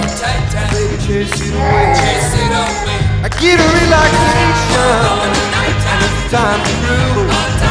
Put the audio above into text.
Baby, chase it away. Chase it away. I get a relaxation, and it's time to groove.